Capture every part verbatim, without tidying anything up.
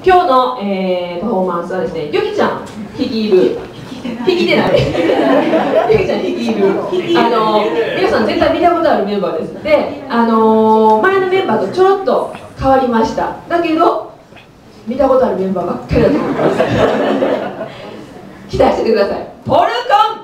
今日の、えー、パフォーマンスはですね、ゆきちゃん率いる、引きてないゆきちゃん率いる、あの皆さん絶対見たことあるメンバーです。で、あのー、前のメンバーとちょろっと変わりました。だけど見たことあるメンバーばっかりだと思います期待しててください。ポルコン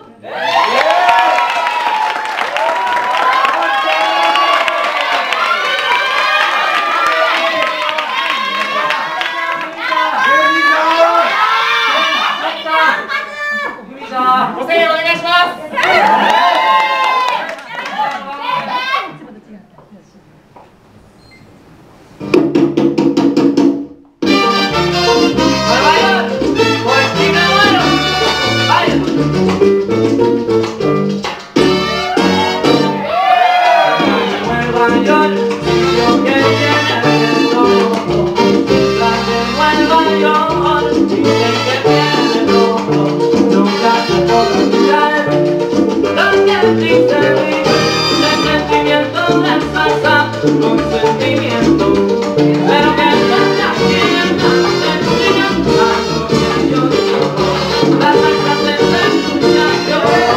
ご声援お願いします。Con sentimiento, pero que no quiera sentimiento, yo digo, la salsa se escucha, yo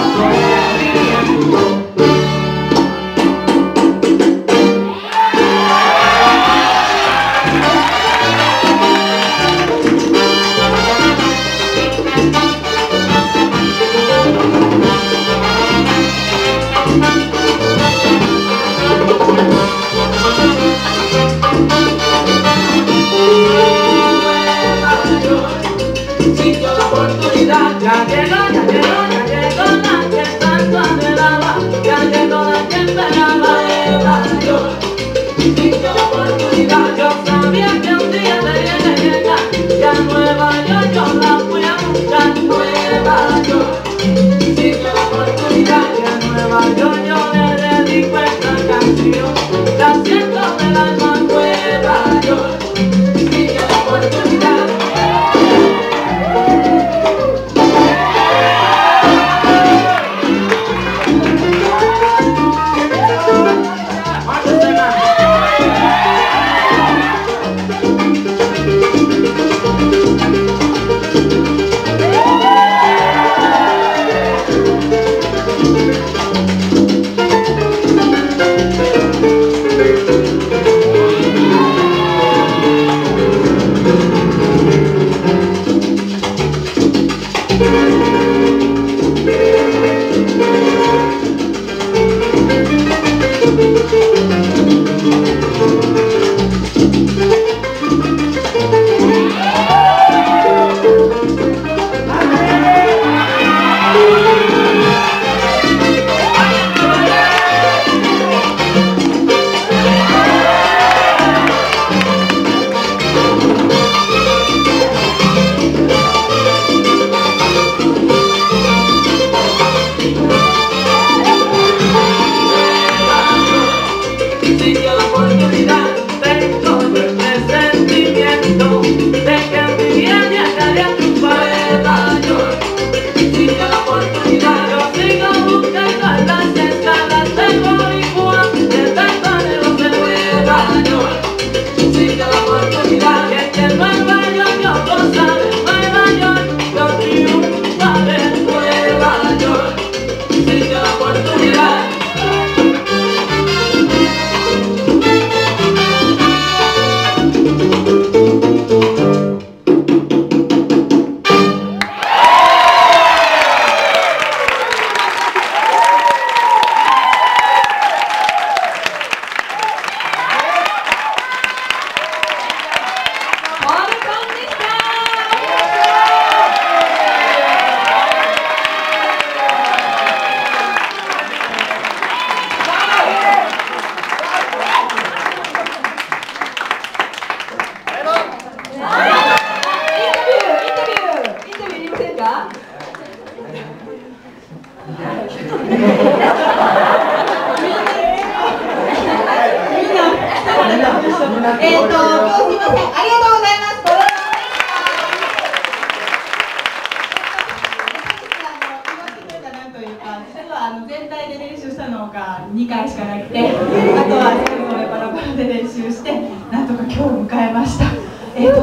ya llegó, ya llegó, ya llegó la que tanto anhelaba, ya llegó la que esperaba Nueva York. Sin la oportunidad, yo sabía que un día tenía que llegar, ya Nueva York yo la fui a buscar. Nueva York, sin la oportunidad, ya Nueva York yo le dedico esta canción, la siento del alma. Nueva York, sin la oportunidad.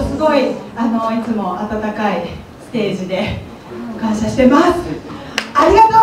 すごいあのいつも温かいステージで感謝してます。ありがとう